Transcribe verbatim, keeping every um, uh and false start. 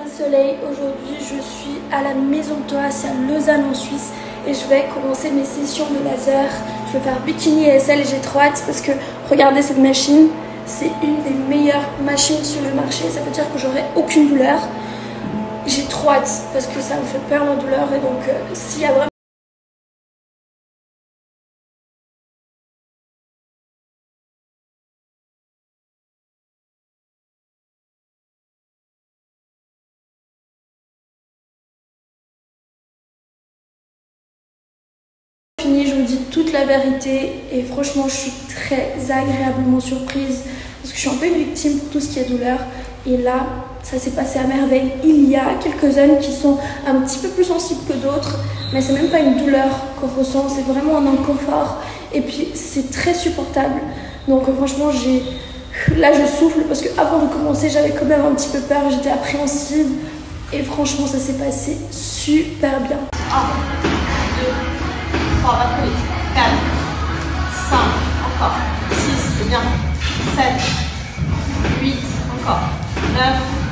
Soleil, aujourd'hui je suis à la Maison de Thoas, c'est à Lausanne en Suisse et je vais commencer mes sessions de laser. Je vais faire bikini et S L et j'ai trop hâte parce que regardez cette machine, c'est une des meilleures machines sur le marché, ça veut dire que j'aurai aucune douleur. J'ai trop hâte parce que ça me fait peur la douleur et donc euh, s'il y a vraiment fini, je vous dis toute la vérité et franchement je suis très agréablement surprise parce que je suis un peu une victime pour tout ce qui est douleur et là ça s'est passé à merveille. Il y a quelques zones qui sont un petit peu plus sensibles que d'autres mais c'est même pas une douleur qu'on ressent, c'est vraiment un inconfort et puis c'est très supportable donc franchement j'ai là je souffle parce que avant de commencer j'avais quand même un petit peu peur, j'étais appréhensive et franchement ça s'est passé super bien. trois, va plus vite. quatre, cinq, encore. six, c'est bien. sept, huit, encore. neuf,